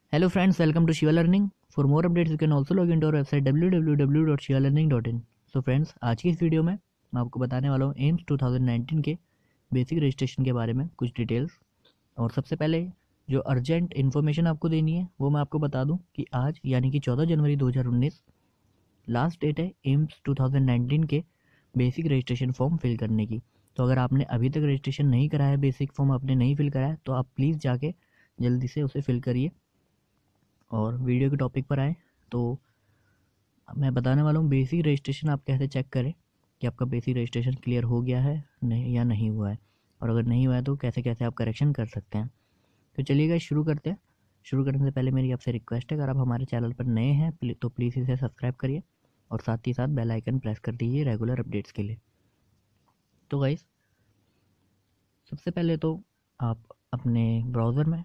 Hello friends, welcome to Shiva Learning. For more updates, you can also log into our website www.shivalearning.in. So friends, आज की इस video में मैं आपको बताने वाला हूँ एम्स 2019 के बेसिक रजिस्ट्रेशन के बारे में कुछ डिटेल्स। और सबसे पहले जो अर्जेंट इन्फॉर्मेशन आपको देनी है वो मैं आपको बता दूं कि आज यानी कि 14 जनवरी 2019 लास्ट डेट है एम्स 2019 के बेसिक रजिस्ट्रेशन फॉर्म फिल करने की। तो अगर आपने अभी तक रजिस्ट्रेशन नहीं कराया, बेसिक फॉर्म आपने नहीं फिल कराया, तो आप प्लीज़ जाके जल्दी से उसे फिल करिए। और वीडियो के टॉपिक पर आए तो मैं बताने वाला हूँ बेसिक रजिस्ट्रेशन आप कैसे चेक करें कि आपका बेसिक रजिस्ट्रेशन क्लियर हो गया है नहीं या नहीं हुआ है, और अगर नहीं हुआ है तो कैसे कैसे आप करेक्शन कर सकते हैं। तो चलिए गाइस शुरू करते हैं। शुरू करने से पहले मेरी आपसे रिक्वेस्ट है, अगर आप हमारे चैनल पर नए हैं तो प्लीज़ इसे सब्सक्राइब करिए और साथ ही साथ बेल आइकन प्रेस कर दीजिए रेगुलर अपडेट्स के लिए। तो गाइस सबसे पहले तो आप अपने ब्राउज़र में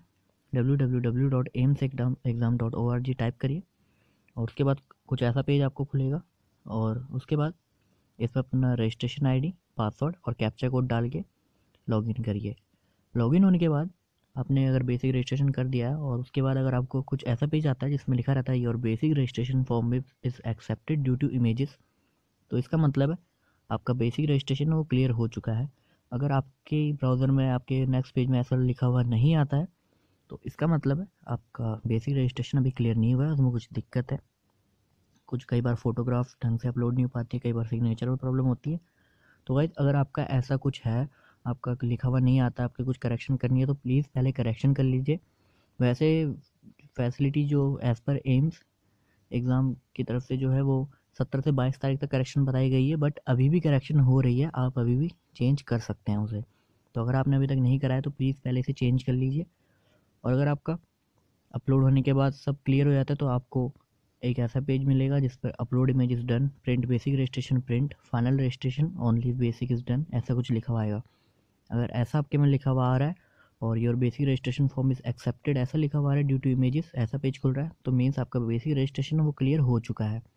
www.aimsexam.org टाइप करिए और उसके बाद कुछ ऐसा पेज आपको खुलेगा और उसके बाद इसमें अपना रजिस्ट्रेशन आईडी, पासवर्ड और कैप्चा कोड डाल के लॉगिन करिए। लॉगिन होने के बाद आपने अगर बेसिक रजिस्ट्रेशन कर दिया है और उसके बाद अगर आपको कुछ ऐसा पेज आता है जिसमें लिखा रहता है your basic registration form is accepted due to images, तो इसका मतलब है आपका बेसिक रजिस्ट्रेशन वो क्लियर हो चुका है। अगर आपके ब्राउज़र में आपके नेक्स्ट पेज में ऐसा लिखा हुआ नहीं आता है तो इसका मतलब है आपका बेसिक रजिस्ट्रेशन अभी क्लियर नहीं हुआ है, उसमें कुछ दिक्कत है। कुछ कई बार फ़ोटोग्राफ ढंग से अपलोड नहीं हो पाती है, कई बार सिग्नेचर में प्रॉब्लम होती है। तो गाइस अगर आपका ऐसा कुछ है, आपका लिखा हुआ नहीं आता, आपके कुछ करेक्शन करनी है तो प्लीज़ पहले करेक्शन कर लीजिए। वैसे फैसिलिटी जो एज़ पर एम्स एग्ज़ाम की तरफ से जो है वो 17 से 22 तारीख तक करेक्शन बताई गई है, बट अभी भी करेक्शन हो रही है, आप अभी भी चेंज कर सकते हैं उसे। तो अगर आपने अभी तक नहीं कराया तो प्लीज़ पहले इसे चेंज कर लीजिए। और अगर आपका अपलोड होने के बाद सब क्लियर हो जाता है तो आपको एक ऐसा पेज मिलेगा जिस पर upload image is done, print basic registration, print final registration, only basic is done, ऐसा कुछ लिखा हुआ आएगा। अगर ऐसा आपके में लिखा हुआ आ रहा है और your basic registration form is accepted ऐसा लिखा हुआ आ रहा है ड्यू टू इमेजेस, ऐसा पेज खुल रहा है, तो मीन्स आपका बेसिक रजिस्ट्रेशन वो क्लियर हो चुका है।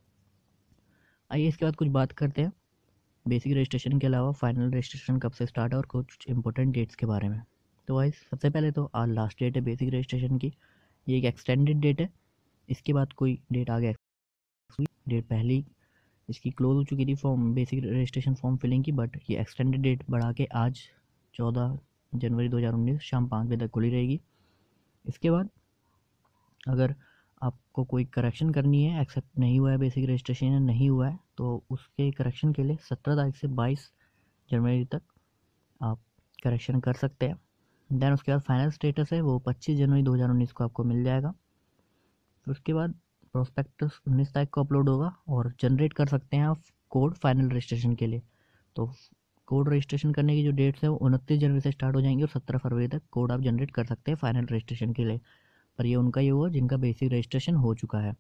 आइए इसके बाद कुछ बात करते हैं बेसिक रजिस्ट्रेशन के अलावा फाइनल रजिस्ट्रेशन कब से स्टार्ट है और कुछ इंपॉर्टेंट डेट्स के बारे में। तो वाइस सबसे पहले तो आज लास्ट डेट है बेसिक रजिस्ट्रेशन की, ये एक एक्सटेंडेड डेट है। इसके बाद कोई डेट आगे हुई, डेट पहली इसकी क्लोज हो चुकी थी form basic registration form filling की, बट ये एक्सटेंडेड डेट बढ़ा के आज 14 जनवरी 2019 शाम 5 बजे तक खुली रहेगी। इसके बाद अगर आपको कोई करेक्शन करनी है, एक्सेप्ट नहीं हुआ है बेसिक रजिस्ट्रेशन नहीं हुआ है, तो उसके करेक्शन के लिए 17 तारीख से 22 जनवरी तक आप करेक्शन कर सकते हैं। देन उसके बाद फाइनल स्टेटस है वो 25 जनवरी 2019 को आपको मिल जाएगा। फिर उसके बाद प्रोस्पेक्टस 19 तारीख को अपलोड होगा और जनरेट कर सकते हैं आप कोड फाइनल रजिस्ट्रेशन के लिए। तो कोड रजिस्ट्रेशन करने की जो डेट्स है वो 29 जनवरी से स्टार्ट हो जाएंगी और 17 फरवरी तक कोड आप जनरेट कर सकते हैं फाइनल रजिस्ट्रेशन के लिए। पर ये उनका ही हुआ जिनका बेसिक रजिस्ट्रेशन हो चुका है।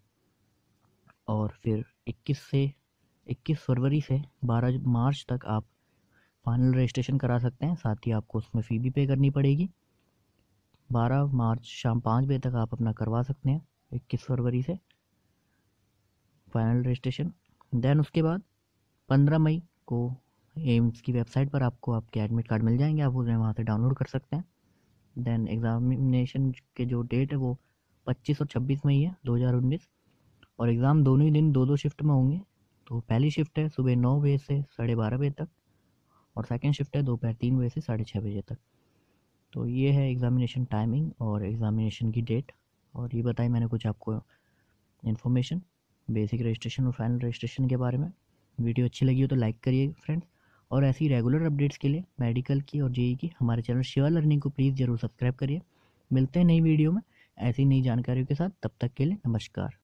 और फिर 21 फरवरी से 12 मार्च तक आप फाइनल रजिस्ट्रेशन करा सकते हैं, साथ ही आपको उसमें फ़ी भी पे करनी पड़ेगी। 12 मार्च शाम 5 बजे तक आप अपना करवा सकते हैं 21 फरवरी से फाइनल रजिस्ट्रेशन। देन उसके बाद 15 मई को एम्स की वेबसाइट पर आपको आपके एडमिट कार्ड मिल जाएंगे, आप उन्हें वहाँ से डाउनलोड कर सकते हैं। देन एग्ज़ामिनेशन के जो डेट है वो 25 और 26 मई है 2019, और एग्ज़ाम दोनों ही दिन 2-2 शिफ्ट में होंगे। तो पहली शिफ्ट है सुबह 9 बजे से 12:30 बजे तक और सेकंड शिफ्ट है दोपहर 3 बजे से 6:30 बजे तक। तो ये है एग्ज़ामिनेशन टाइमिंग और एग्ज़ामिनेशन की डेट। और ये बताई मैंने कुछ आपको इन्फॉर्मेशन बेसिक रजिस्ट्रेशन और फाइनल रजिस्ट्रेशन के बारे में। वीडियो अच्छी लगी हो तो लाइक करिए फ्रेंड्स, और ऐसी रेगुलर अपडेट्स के लिए मेडिकल की और जेई की हमारे चैनल शिवा लर्निंग को प्लीज़ ज़रूर सब्सक्राइब करिए। मिलते हैं नई वीडियो में ऐसी नई जानकारियों के साथ, तब तक के लिए नमस्कार।